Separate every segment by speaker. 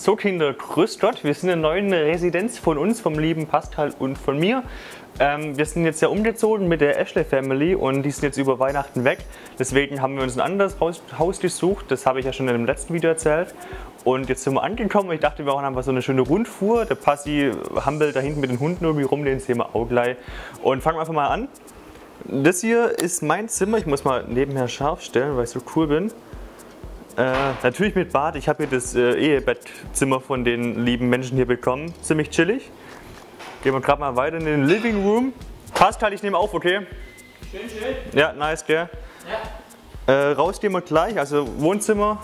Speaker 1: So Kinder, grüß Gott, wir sind in der neuen Residenz von uns, vom lieben Pascal und von mir. Wir sind jetzt ja umgezogen mit der Ashley Family und die sind jetzt über Weihnachten weg. Deswegen haben wir uns ein anderes Haus gesucht, das habe ich ja schon in dem letzten Video erzählt. Und jetzt sind wir angekommen, ich dachte, wir machen einfach so eine schöne Rundfuhr. Der Passi hampelt da hinten mit den Hunden irgendwie rum, den sehen wir auch gleich. Und fangen wir einfach mal an. Das hier ist mein Zimmer, ich muss mal nebenher scharf stellen, weil ich so cool bin. Natürlich mit Bad, ich habe hier das Ehebettzimmer von den lieben Menschen hier bekommen. Ziemlich chillig. Gehen wir gerade mal weiter in den Living Room. Pascal, ich nehme auf, okay?
Speaker 2: Schön, schön.
Speaker 1: Ja, nice, gell?
Speaker 2: Ja.
Speaker 1: Raus gehen wir gleich, also Wohnzimmer.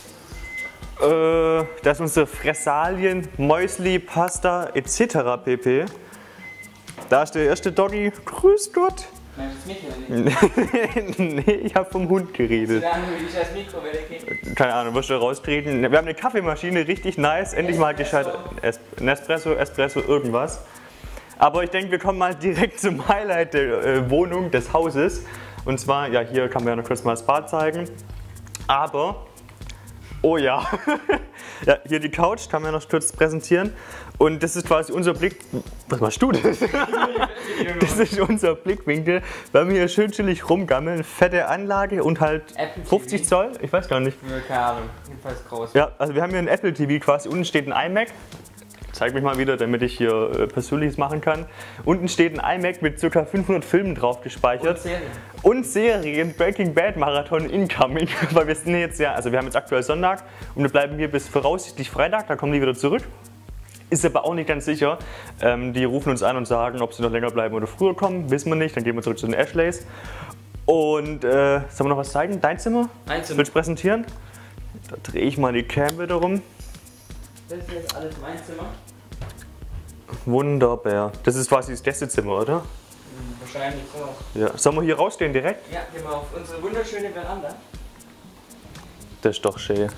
Speaker 1: Da ist unsere Fressalien, Mäusli, Pasta etc. pp. Da ist der erste Doggy. Grüß Gott.
Speaker 2: Meinst du das Mikro nicht?
Speaker 1: Nee, ich habe vom Hund geredet.
Speaker 2: Ich das Mikro wieder.
Speaker 1: Keine Ahnung, wirst du raustreten. Wir haben eine Kaffeemaschine, richtig nice. Endlich mal gescheit. Nespresso, Espresso, irgendwas. Aber ich denke, wir kommen mal direkt zum Highlight der Wohnung, des Hauses. Und zwar, ja, hier kann man ja noch kurz mal das Bad zeigen. Aber, oh ja, ja, hier die Couch, kann man ja noch kurz präsentieren. Und das ist quasi unser Blick. Was machst du denn? Das ist unser Blickwinkel, weil wir hier schön chillig rumgammeln. Fette Anlage und halt 50 Zoll, ich weiß gar nicht.
Speaker 2: Ja, keine Ahnung, jedenfalls groß.
Speaker 1: Ja, also wir haben hier ein Apple TV quasi. Unten steht ein iMac. Zeig mich mal wieder, damit ich hier Persönliches machen kann. Unten steht ein iMac mit ca. 500 Filmen drauf gespeichert. Und Serien, Breaking Bad Marathon incoming. Weil wir sind jetzt ja, also wir haben jetzt aktuell Sonntag und wir bleiben hier bis voraussichtlich Freitag, dann kommen die wieder zurück. Ist aber auch nicht ganz sicher. Die rufen uns an und sagen, ob sie noch länger bleiben oder früher kommen. Wissen wir nicht, dann gehen wir zurück zu den Ashleys. Und sollen wir noch was zeigen? Dein Zimmer?
Speaker 2: Mein Zimmer.
Speaker 1: Willst du präsentieren? Da drehe ich mal die Cam wieder rum.
Speaker 2: Das ist jetzt alles mein Zimmer.
Speaker 1: Wunderbar. Das ist quasi das Gästezimmer, oder?
Speaker 2: Wahrscheinlich so.
Speaker 1: Ja. Sollen wir hier rausstehen direkt?
Speaker 2: Ja, gehen wir auf unsere wunderschöne Veranda.
Speaker 1: Das ist doch schön.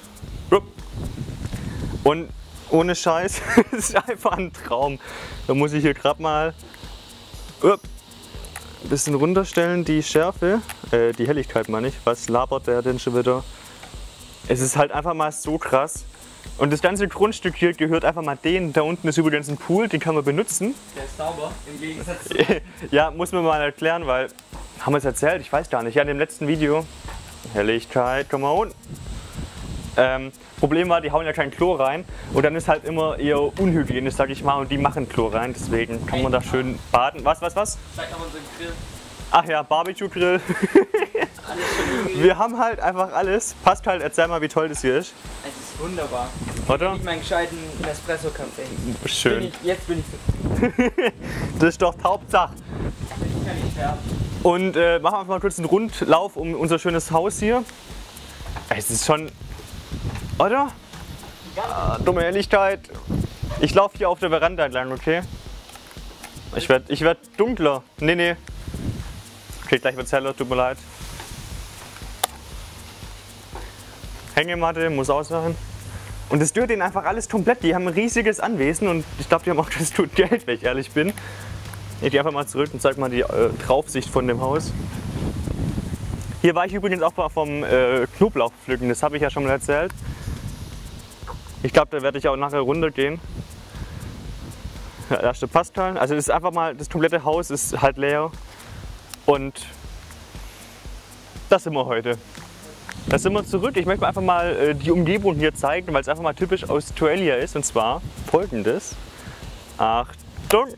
Speaker 1: Und ohne Scheiß, das ist einfach ein Traum. Da muss ich hier gerade mal ein bisschen runterstellen, die Schärfe, die Helligkeit meine ich. Was labert der denn schon wieder? Es ist halt einfach mal so krass. Und das ganze Grundstück hier gehört einfach mal denen. Da unten ist übrigens ein Pool, den kann man benutzen.
Speaker 2: Der ist sauber, im Gegensatz zu...
Speaker 1: Ja, muss man mal erklären, weil, haben wir es erzählt? Ich weiß gar nicht. Ja, in dem letzten Video, Helligkeit, komm mal unten. Problem war, die hauen ja kein Klo rein und dann ist halt immer eher unhygienisch, sag ich mal, und die machen Klo rein, deswegen kann man da schön baden. Was?
Speaker 2: Zeig noch unseren Grill.
Speaker 1: Ach ja, Barbecue-Grill. Wir haben halt einfach alles. Pascal, erzähl mal, wie toll das hier ist.
Speaker 2: Es ist wunderbar.
Speaker 1: Oder?
Speaker 2: Ich meinen gescheiten Espresso-Kaffee.
Speaker 1: Schön.
Speaker 2: Jetzt bin ich fit.
Speaker 1: Das ist doch die Hauptsache.
Speaker 2: Ich kann nicht sterben.
Speaker 1: Und machen wir einfach mal kurz einen Rundlauf um unser schönes Haus hier. Es ist schon... Oder? Dumme Ehrlichkeit. Ich laufe hier auf der Veranda entlang, okay? Ich werd dunkler. Nee. Okay, gleich wird's heller, tut mir leid. Hängematte, muss ausmachen. Und das stört denen einfach alles komplett. Die haben ein riesiges Anwesen und ich glaube, die haben auch das tut Geld, wenn ich ehrlich bin. Ich gehe einfach mal zurück und zeig mal die Draufsicht von dem Haus. Hier war ich übrigens auch mal vom Knoblauch pflücken, das habe ich ja schon mal erzählt. Ich glaube, da werde ich auch nachher runtergehen. Ja, da ist der Pascal. Also das ist einfach mal, das komplette Haus ist halt leer. Und das sind wir heute. Da sind wir zurück. Ich möchte einfach mal die Umgebung hier zeigen, weil es einfach mal typisch Australia ist. Und zwar folgendes. Achtung!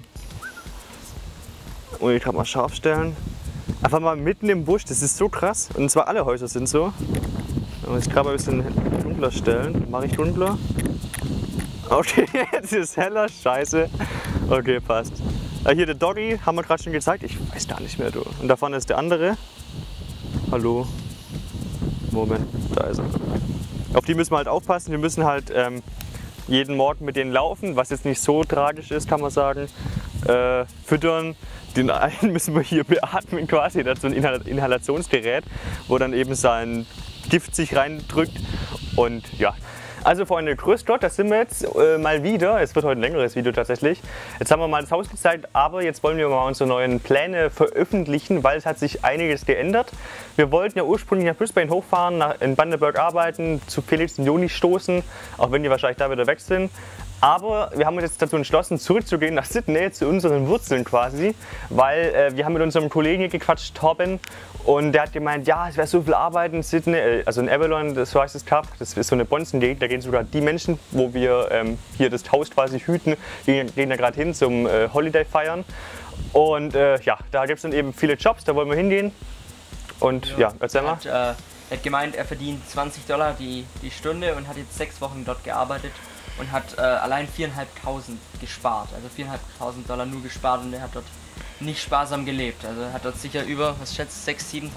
Speaker 1: Und ich kann mal scharf stellen. Einfach mal mitten im Busch, das ist so krass. Und zwar alle Häuser sind so. Ich muss gerade mal ein bisschen dunkler stellen. Mache ich dunkler? Okay, jetzt ist es heller. Scheiße. Okay, passt. Hier der Doggy, haben wir gerade schon gezeigt. Ich weiß gar nicht mehr, du. Und da vorne ist der andere. Hallo. Moment, da ist er. Auf die müssen wir halt aufpassen. Wir müssen halt jeden Morgen mit denen laufen, was jetzt nicht so tragisch ist, kann man sagen. Füttern. Den einen müssen wir hier beatmen quasi. Das ist so ein Inhalationsgerät, wo dann eben sein Gift sich reindrückt. Und ja, Also Freunde, grüß Gott, da sind wir jetzt mal wieder. Es wird heute ein längeres Video tatsächlich. Jetzt haben wir mal das Haus gezeigt, aber jetzt wollen wir mal unsere neuen Pläne veröffentlichen, weil es hat sich einiges geändert. Wir wollten ja ursprünglich nach Brisbane hochfahren, in Bundaberg arbeiten, zu Felix und Joni stoßen, auch wenn die wahrscheinlich da wieder weg sind. Aber wir haben uns jetzt dazu entschlossen, zurückzugehen nach Sydney, zu unseren Wurzeln quasi, weil wir haben mit unserem Kollegen hier gequatscht, Torben, und der hat gemeint, ja, es wäre so viel Arbeit in Sydney, also in Avalon, das heißt das Cup, das ist so eine Bonzengegend, da gehen sogar die Menschen, wo wir hier das Haus quasi hüten, gehen da gerade hin zum Holiday feiern. Und ja, da gibt es dann eben viele Jobs, da wollen wir hingehen. Und ja, erzähl mal.
Speaker 2: Er hat gemeint, er verdient $20 die Stunde und hat jetzt 6 Wochen dort gearbeitet und hat allein 4.500 gespart. Also $4.500 nur gespart, und er hat dort nicht sparsam gelebt. Also er hat dort sicher über, was schätzt, 6.000,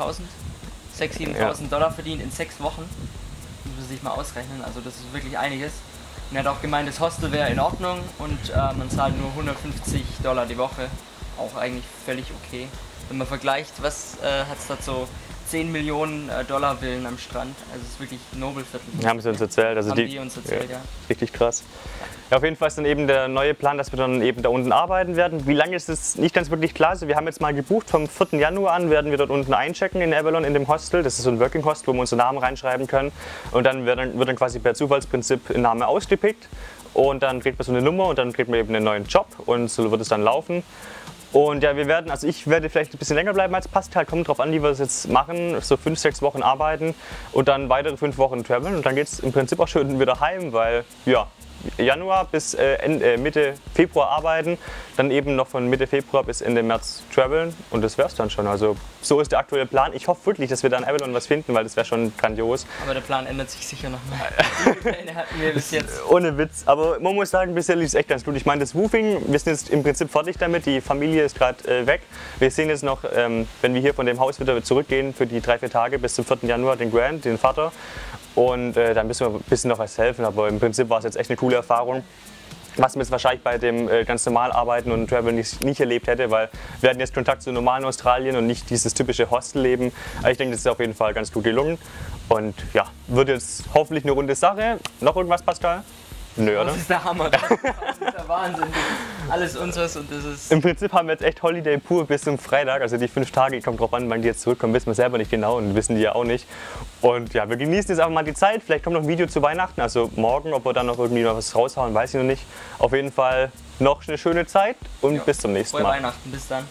Speaker 2: 7.000 Dollar verdient in 6 Wochen. Das muss man sich mal ausrechnen, also das ist wirklich einiges. Und er hat auch gemeint, das Hostel wäre in Ordnung und man zahlt nur $150 die Woche. Auch eigentlich völlig okay. Wenn man vergleicht, was hat es dort so 10 Millionen Dollar Villen am Strand, also es ist wirklich Nobelviertel.
Speaker 1: Haben sie uns erzählt, also
Speaker 2: die uns erzählt, ja.
Speaker 1: Richtig krass. Ja, auf jeden Fall ist dann eben der neue Plan, dass wir dann eben da unten arbeiten werden. Wie lange ist es nicht ganz wirklich klar. Also wir haben jetzt mal gebucht, vom 4. Januar an werden wir dort unten einchecken in Avalon in dem Hostel. Das ist so ein Working Hostel, wo wir unseren Namen reinschreiben können. Und dann wird dann quasi per Zufallsprinzip ein Name ausgepickt. Und dann kriegt man so eine Nummer und dann kriegt man eben einen neuen Job und so wird es dann laufen. Und ja, ich werde vielleicht ein bisschen länger bleiben als Pascal, kommt drauf an, wie wir das jetzt machen, so 5, 6 Wochen arbeiten und dann weitere 5 Wochen traveln und dann geht es im Prinzip auch schon wieder heim, weil ja, Januar bis Mitte Februar arbeiten, dann eben noch von Mitte Februar bis Ende März traveln und das wäre es dann schon. Also so ist der aktuelle Plan. Ich hoffe wirklich, dass wir da in Avalon was finden, weil das wäre schon grandios.
Speaker 2: Aber der Plan ändert sich sicher noch mal. Die Pläne hatten wir bis jetzt.
Speaker 1: Ohne Witz, aber man muss sagen, bisher lief es echt ganz gut. Ich meine, das Woofing, wir sind jetzt im Prinzip fertig damit, die Familie ist gerade weg. Wir sehen jetzt noch, wenn wir hier von dem Haus wieder zurückgehen für die 3, 4 Tage bis zum 4. Januar, den Grant, den Vater. Und dann müssen wir ein bisschen noch was helfen, aber im Prinzip war es jetzt echt eine coole Erfahrung, was man jetzt wahrscheinlich bei dem ganz normal Arbeiten und Travel nicht erlebt hätte, weil wir hatten jetzt Kontakt zu normalen Australien und nicht dieses typische Hostelleben. Aber ich denke, das ist auf jeden Fall ganz gut gelungen und ja, wird jetzt hoffentlich eine runde Sache. Noch irgendwas, Pascal? Nö, oder?
Speaker 2: Das ist der Hammer, das ist der Wahnsinn. Alles unseres und das ist...
Speaker 1: Im Prinzip haben wir jetzt echt Holiday pur bis zum Freitag, also die 5 Tage, kommt drauf an, wann die jetzt zurückkommen, wissen wir selber nicht genau und wissen die ja auch nicht. Und ja, wir genießen jetzt einfach mal die Zeit, vielleicht kommt noch ein Video zu Weihnachten, also morgen, ob wir dann noch irgendwie noch was raushauen, weiß ich noch nicht. Auf jeden Fall noch eine schöne Zeit und ja, bis zum nächsten Mal.
Speaker 2: Frohe Weihnachten, bis dann.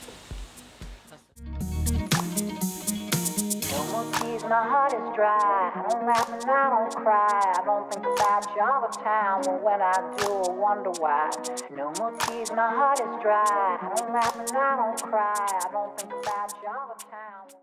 Speaker 3: My heart is dry, I don't laugh and I don't cry, I don't think about you all the time, well when I do I wonder why. No more tears, my heart is dry, I don't laugh and I don't cry, I don't think about you all the time.